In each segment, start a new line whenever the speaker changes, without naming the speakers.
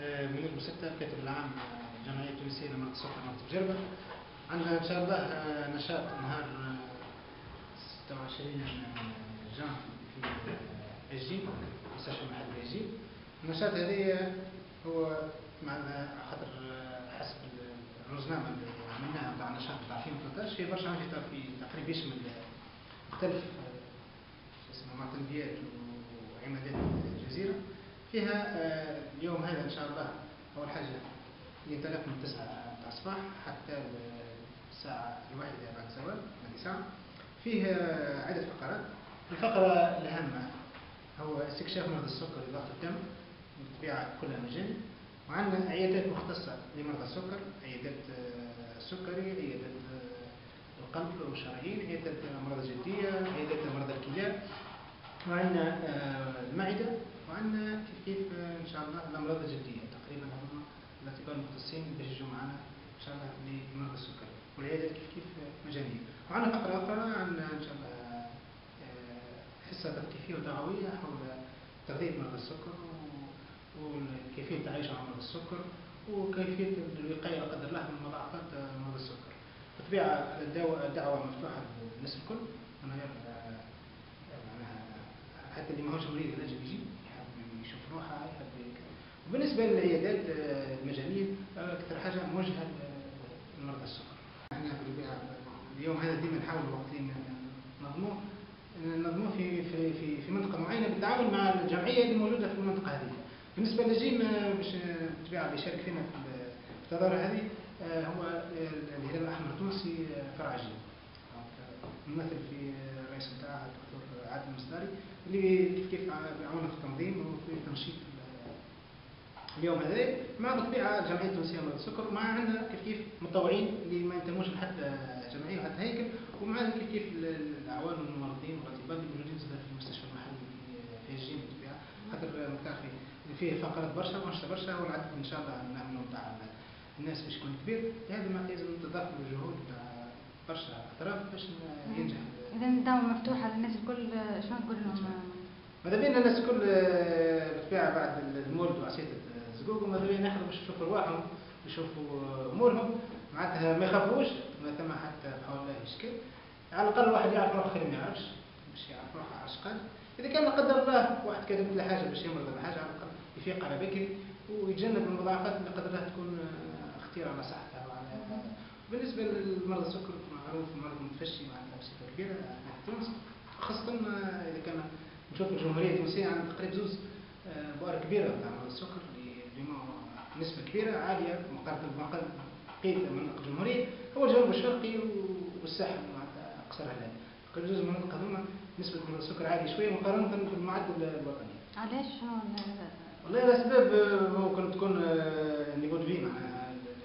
منير بوستة كاتب العام الجمعية التونسية لمرض السكر منطقة جربة. عندنا إن شاء الله نشاط نهار 26 جان في أجيب مستشفى محل أجيب. النشاط هذا هو مع خاطر حسب الرزنامة اللي عملناها نتاع النشاط نتاع 2013 في برشا أنشطة في تقريبا يشمل مختلف معتمديات وعمادات الجزيرة. فيها اليوم هذا إن شاء الله أول حاجة ينطلق من 9 الصباح حتى الساعة 1 بعد الزوال هذه ساعة. فيه عدة فقرات. الفقرة الأهم هو استكشاف مرضى السكر وضغط الدم بالطبيعة كلها مجاني. وعندنا عيادات مختصة لمرضى السكر، عيادات السكري، عيادات القلب والشرايين، عيادات الأمراض الجلدية، عيادات أمراض الكلى، وعندنا المعدة، وعندنا كيف إن شاء الله الأمراض الجلدية. تقريبا هما الأطباء المختصين باش يجوا معنا إن شاء الله لمرضى السكر، والعيادات كيف مجانية. وعندنا فقرة أخرى عندنا إن شاء الله حصة تثقيفية وتوعوية حول تغذية مرضى السكر وكيفية التعايش مع مرضى السكر وكيفية الوقاية لا قدر الله من مضاعفات مرضى السكر. بالطبيعة الدعوة مفتوحة للناس الكل، حتى اللي ماهوش مريض ينجم يجي يحب يشوف روحه يحب. وبالنسبة للعيادات المجانية أكثر حاجة موجهة لمرضى السكر. احنا اليوم هذا ديما نحاول وقت ننظموه في منطقة معينة بالتعاون مع الجمعية اللي موجودة في المنطقة هذه. بالنسبة للجيم باش بالطبيعة اللي يشارك فينا في التظاهرة هذه هو الهلال الأحمر التونسي فرع جيم. نمثل في الرئيس نتاعها الدكتور عادل المصدري اللي كيف يعاوننا في التنظيم وفي تنشيط اليوم هذا مع بالطبيعة الجمعية التونسية لمرض السكر، ومع عندنا كيف متطوعين اللي ما ينتموش لحتى جمعية وحتى هيكل، ومع كيف الأعوان والممرضين والأطباء اللي موجودين في المستشفى المحلي في الجيم بالطبيعة. خاطر متاخي فيه فقرات برشا وأنشطة برشا، والعدد إن شاء الله نعملوا نتاع الناس باش يكون كبير. هذا ما لازم تضاف الجهود نتاع برشا أطراف باش ينجح.
إذا الدعوة مفتوحة للناس الكل، شنو تقول لهم؟
ماذا بينا الناس الكل بالطبيعة بعد المولد وعصية الزقوق ماذا بينا ياخذوا باش يشوفوا رواحهم يشوفوا أمورهم، معناتها ما يخافوش، ما ثم حتى حول الله إشكال. على الأقل واحد يعرف روحه خير ما يعرفش، باش يعرف روحه عاش قال. إذا كان لا قدر الله واحد كتبت له حاجة باش يمرض ولا حاجة، على الأقل يفيق على بكري ويتجنب المضاعفات اللي قدر الله تكون خطيرة على صحته وعلى. بالنسبة للمرضى السكر معروف مرض متفشي معناتها بصفة كبيرة في تونس، خاصة إذا كان نشوف الجمهورية التونسية عندنا تقريبا زوز بؤر كبيرة تاع مرضى السكر اللي نسبة كبيرة عالية مقارنة بقية مناطق الجمهورية. هو الجنوب الشرقي والساحل معناتها أقصر هلال. تقريبا زوز مناطق هذوما نسبة مرضى السكر عالية شوية مقارنة بالمعدل الوطني.
علاش شنو؟
والله الأسباب ممكن تكون نيفو دو في معناها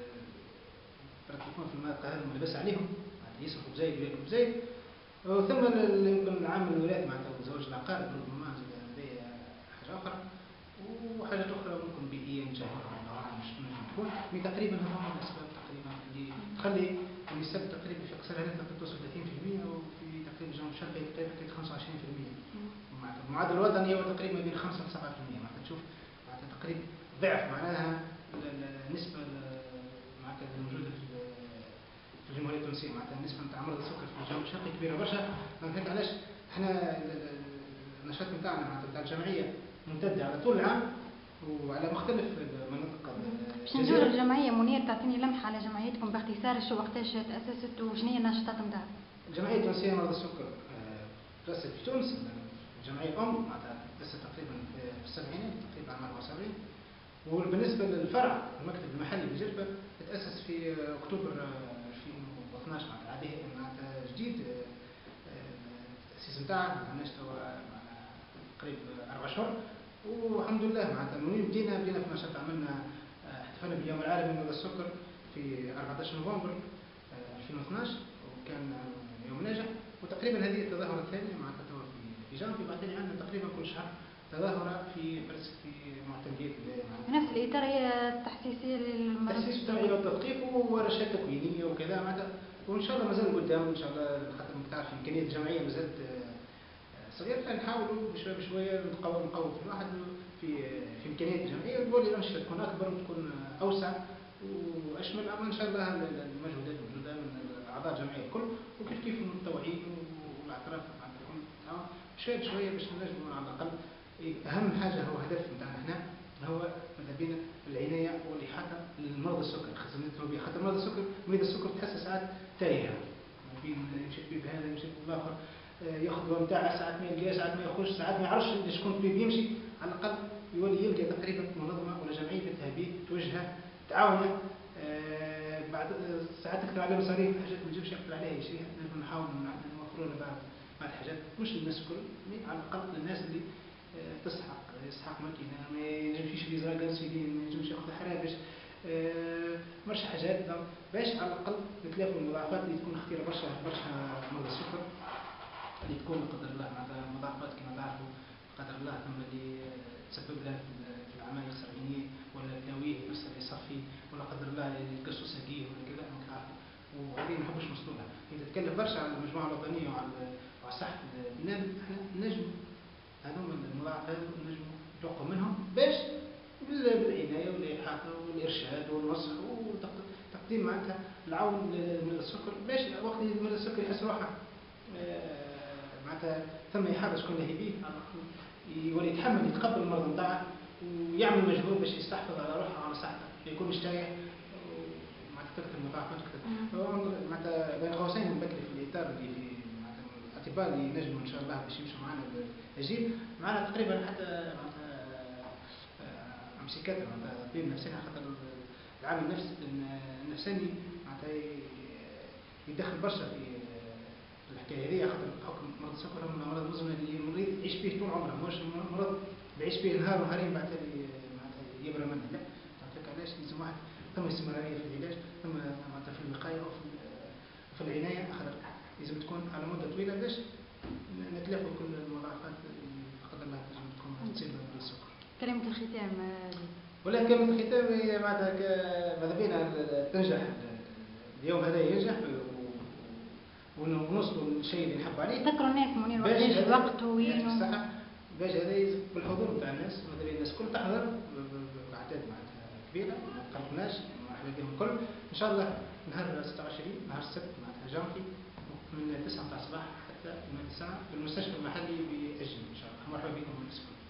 في المناطق هذه ملبس عليهم يصرفوا بزايد وياكلوا بزايد، وثم يمكن العامل الوراثي معناتها وزواج العقارب ربما هذه حاجة أخرى، وحاجات أخرى ممكن بيئية نجاهلها مش تكون من تقريبا هذول الأسباب تقريبا اللي تخلي النسب تقريبا في قصر هذا توصل 30% وفي تقريبا الجنوب الشرقي تقريبا 25%. معناتها المعدل الوطني هو تقريبا بين 5 و 7%. معناتها تشوف معناتها تقريبا ضعف معناها النسبة معناتها الموجودة في الجمهورية التونسية. معناتها النسبة نتاع مرضى السكر في الجنوب الشرقي كبيرة برشا. فهمت علاش احنا النشاط نتاعنا معناتها نتاع الجمعية ممتدة على طول العام وعلى مختلف مناطق.
باش نزور الجمعية منير تعطيني لمحة على جمعيتكم باختصار، شو وقتاش تأسست وشنو هي النشاطات نتاعها؟
الجمعية التونسية لمرضى السكر تأسست في تونس، الجمعية معناتها تأسست تقريبا في السبعينات تقريبا عام 74. وبالنسبة للفرع المكتب المحلي بجربة تأسس في أكتوبر 2012 معناتها جديد. التأسيس نتاعها ما عندناش توا قريب 4 أشهر، والحمد لله معناتها منين بدينا في نشاط. عملنا احتفلنا باليوم العالمي لمرضى السكر في 14 نوفمبر 2012 وكان يوم ناجح. وتقريبا هذه التظاهرة الثانية معناتها توا في جانفي، وبعدين عندنا تقريبا كل شهر تظاهرة في معتمديات
نفس الإطار هي التحسيسية
التحسيس التوعية والتثقيف وورشات تكوينية وكذا معناتها. وإن شاء الله مازال قدام إن شاء الله، خاطر تعرف إمكانية الجمعية مازالت صغير، فنحاولوا بشويه بشويه نقوي في الواحد في امكانيات الجمعيه، تولي الانشطه تكون اكبر وتكون اوسع واشمل. اما ان شاء الله المجهودات موجوده من اعضاء الجمعيه الكل، وكيف كيف المتطوعين والاعتراف مع الكل تعاون شويه بشويه باش نجموا على الاقل. اهم حاجه هو هدف نتاعنا هنا هو ماذا بينا العنايه والاحاطه للمرضى السكر، خاصه بها خاطر مرضى السكر، مريض السكر تحس ساعات تايهه ما بين يمشي طبيب هذا يمشي طبيب اخر، ياخذ الدواء نتاعه ساعات ما يلقاه ساعات ما ياخذش ساعات ما يعرفش شكون طبيب يمشي. على الاقل يولي يلقى تقريبا منظمه ولا جمعيه تهابيه توجهه تعاونه. بعد ساعات تكثر عليه مصاريف حاجات ما تجيبش يقدر عليها شيء، نحاول نوفروا له بعض الحاجات مش للناس الكل، على الاقل للناس اللي يستحق ماكينه، ما ينجمش يشري زراقه سيدين، ما ينجمش ياخذ حرابش، برشا حاجات باش على الاقل نتلافوا المضاعفات اللي تكون خطيره برشا مرضى السكر، اللي تكون لا قدر الله معناتها مضاعفات كما تعرفوا قدر الله ثم اللي تسبب لها في العمايل يخسر عينيه ولا التاويه يخسر يصفي ولا قدر الله يتقصوا ساقيه ولا كذا ما تعرفوا، وهذه ما نحبوش نوصلوا لها. هي تتكلف برشا على المجموعه الوطنيه وعلى صحه البنادم. احنا نجم هذوما المضاعفات نجم نتوقعوا منهم باش بالعنايه والاحاطه والارشاد والنصح وتقديم معناتها العون لمريض السكر، باش وقت مريض السكر يحس روحه معناتها ثم يحاول شكون اللي يبيه على الاقل يولي يتحمل يتقبل المرض نتاعه ويعمل مجهود باش يستحفظ على روحه وعلى صحته، ما يكونش تايه معناتها تكثر المضاعفات تكثر. معناتها بين قوسين بكري في الاطار اللي في معناتها الاطباء اللي ينجموا ان شاء الله باش يمشوا معنا الجيل معنا تقريبا حتى معناتها امسكات معناتها طبيب نفساني، خاطر العامل النفساني معناتها يدخل برشا في الحكايه هذه، خاطر بحكم مرض السكر هو مرض مزمن اللي المريض يعيش به طول عمره، مش مرض يعيش به نهار ونهارين بعد معناتها يبرى منه، لا تعرف علاش لازم واحد ثم استمراريه في العلاج، ثم معناتها في الوقايه او في العنايه، خاطر لازم تكون على مده طويله باش نتلافوا كل المضاعفات اللي قدر الله تنجم تكون تصيب مرض السكر.
كلمة الختام
ولا كلمة الختام هي معناتها ماذا بينا تنجح اليوم هذا ينجح ونوصلوا للشيء اللي نحب عليه.
تذكروا الناس منير وقتاش وقت وين
باش هذا يزيد بالحضور نتاع الناس، ماذا بينا الناس كل تحضر بأعداد معناتها كبيرة، ما قلقناش مرحبا بهم الكل. إن شاء الله نهار 26 نهار السبت معناتها جانفي من 9 تاع الصباح حتى 8 ساعة في المستشفى المحلي بأجل إن شاء الله. مرحبا بكم الناس الكل.